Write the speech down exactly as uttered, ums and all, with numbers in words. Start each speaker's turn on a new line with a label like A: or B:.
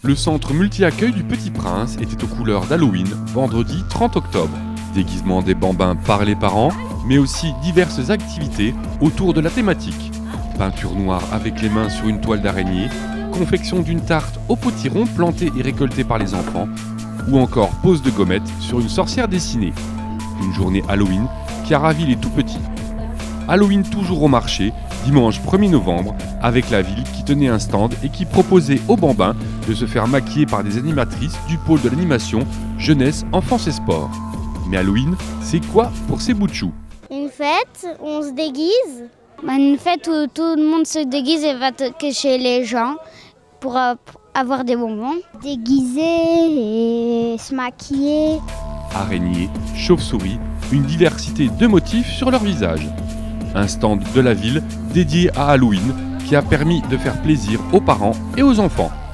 A: Le centre multi-accueil du Petit Prince était aux couleurs d'Halloween, vendredi trente octobre. Déguisement des bambins par les parents, mais aussi diverses activités autour de la thématique. Peinture noire avec les mains sur une toile d'araignée, confection d'une tarte au potiron plantée et récoltée par les enfants, ou encore pose de gommettes sur une sorcière dessinée. Une journée Halloween qui a ravi les tout-petits. Halloween toujours au marché, dimanche premier novembre, avec la ville qui tenait un stand et qui proposait aux bambins de se faire maquiller par des animatrices du pôle de l'animation Jeunesse, Enfance et Sport. Mais Halloween, c'est quoi pour ces bouts de chou?
B: Une fête où on se déguise. Une fête où tout le monde se déguise et va chez les gens pour avoir des bonbons. Déguiser et se maquiller.
A: Araignées, chauves-souris, une diversité de motifs sur leur visage. Un stand de la ville dédié à Halloween qui a permis de faire plaisir aux parents et aux enfants.